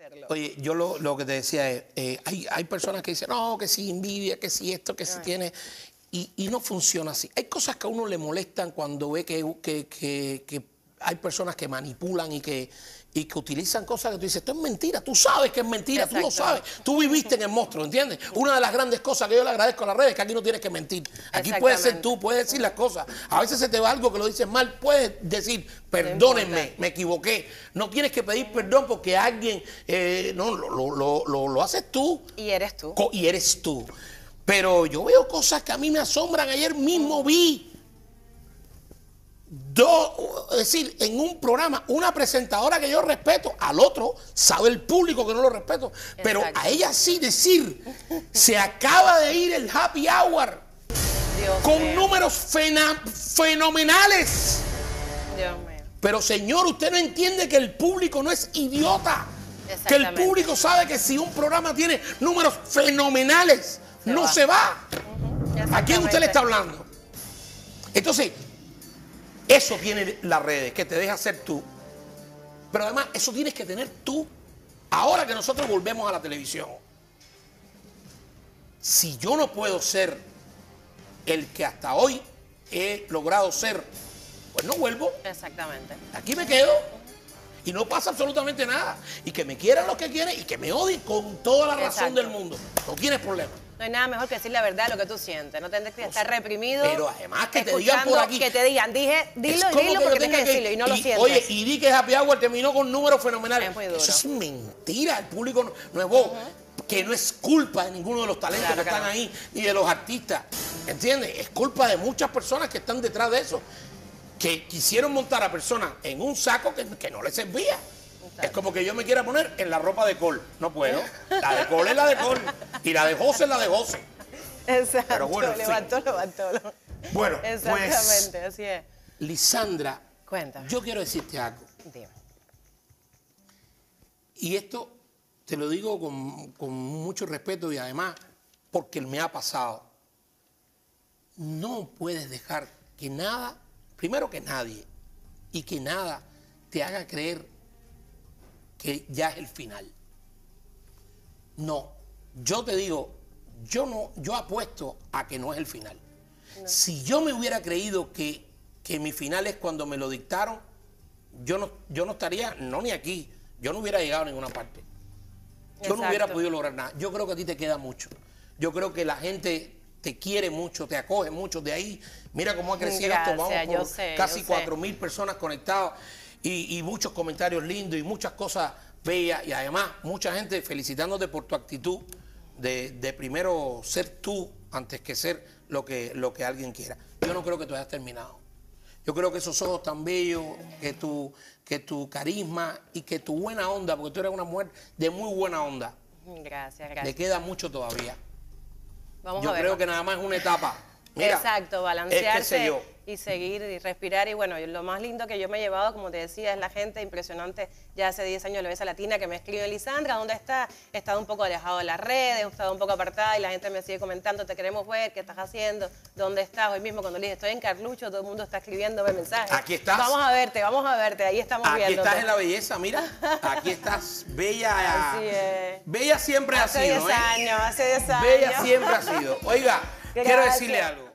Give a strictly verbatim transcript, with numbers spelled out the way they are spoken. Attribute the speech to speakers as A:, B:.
A: hacerlo.
B: Oye, yo lo, lo que te decía es, eh, hay, hay personas que dicen, no, que si envidia, que si esto, que si tiene... Y, y no funciona así. Hay cosas que a uno le molestan cuando ve que, que, que, que hay personas que manipulan y que, y que utilizan cosas que tú dices, esto es mentira, tú sabes que es mentira, Exacto. tú lo sabes, tú viviste en el monstruo, ¿entiendes? Una de las grandes cosas que yo le agradezco a las redes es que aquí no tienes que mentir. Aquí puedes ser tú, puedes decir las cosas. A veces se te va algo que lo dices mal, puedes decir, perdónenme, me equivoqué. No tienes que pedir perdón porque alguien, eh, no, lo, lo, lo, lo haces tú.
A: Y eres tú.
B: Y eres tú. Pero yo veo cosas que a mí me asombran. Ayer mismo vi, dos, es decir, en un programa, una presentadora que yo respeto, al otro sabe el público que no lo respeto. Exacto. Pero a ella sí decir, se acaba de ir el happy hour Dios con mío. números fena, fenomenales.
A: Dios mío.
B: Pero señor, usted no entiende que el público no es idiota. Que el público sabe que si un programa tiene números fenomenales, Se no va. se va. Uh-huh. ¿A quién usted le está hablando? Entonces, eso tiene las redes, que te deja ser tú. Pero además, eso tienes que tener tú. Ahora que nosotros volvemos a la televisión, si yo no puedo ser el que hasta hoy he logrado ser, pues no vuelvo.
A: Exactamente.
B: Aquí me quedo. Y no pasa absolutamente nada. Y que me quieran los que quieren y que me odien con toda la razón Exacto. del mundo. No tienes problema.
A: No hay nada mejor que decir la verdad de lo que tú sientes. No tendrás que estar reprimido.
B: Pero además que te digan por aquí.
A: Que te digan, dije, dilo, dilo porque tienes que decirlo y no
B: y,
A: lo sientes.
B: Oye, y di que Happy Hour terminó con números fenomenales. Es Eso es mentira. El público no, no es vos. Uh-huh. Que no es culpa de ninguno de los talentos claro, que, que están no. ahí, ni de los artistas. ¿Entiendes? Es culpa de muchas personas que están detrás de eso. Que quisieron montar a personas en un saco que, que no les servía. Exacto. Es como que yo me quiera poner en la ropa de Cole. No puedo. La de Cole es la de Cole. Y la de José es la de José.
A: Exacto.
B: Pero bueno,
A: levantó,
B: sí.
A: levantó.
B: Bueno,
A: exactamente,
B: pues,
A: así es.
B: Lisandra,
A: Cuéntame.
B: Yo quiero decirte algo.
A: Dime.
B: Y esto te lo digo con, con mucho respeto y además porque me ha pasado. No puedes dejar que nada, primero que nadie, y que nada te haga creer que ya es el final. No, yo te digo, yo no, yo apuesto a que no es el final. No. Si yo me hubiera creído que, que mi final es cuando me lo dictaron, yo no, yo no estaría, no ni aquí, yo no hubiera llegado a ninguna parte. Yo Exacto. no hubiera podido lograr nada. Yo creo que a ti te queda mucho. Yo creo que la gente te quiere mucho, te acoge mucho. De ahí, mira cómo ha crecido
A: Gracias,
B: esto. Vamos por
A: sé,
B: casi cuatro mil personas conectadas y, y muchos comentarios lindos y muchas cosas bellas. Y además, mucha gente felicitándote por tu actitud de, de primero ser tú antes que ser lo que, lo que alguien quiera. Yo no creo que tú hayas terminado. Yo creo que esos ojos tan bellos, que tu, que tu carisma y que tu buena onda, porque tú eres una mujer de muy buena onda.
A: Gracias, gracias.
B: Le queda mucho todavía.
A: Vamos
B: yo
A: a ver,
B: creo que nada más es una etapa. Mira,
A: exacto, balancearse
B: es que
A: y seguir y respirar. Y bueno, lo más lindo que yo me he llevado, como te decía, es la gente impresionante. Ya hace diez años la Besa Latina que me escribe, Lisandra, ¿dónde estás? He estado un poco alejado de las redes, he estado un poco apartada y la gente me sigue comentando, te queremos ver, ¿qué estás haciendo? ¿Dónde estás? Hoy mismo cuando le dije, estoy en Carlucho, todo el mundo está escribiéndome mensajes.
B: Aquí estás.
A: Vamos a verte, vamos a verte, ahí estamos
B: Aquí
A: viendo.
B: Aquí estás en la belleza, mira. Aquí estás bella.
A: Así es.
B: Bella siempre
A: hace
B: ha sido.
A: Hace diez años, hace diez años.
B: Bella siempre ha sido. Oiga,
A: Gracias.
B: Quiero decirle algo.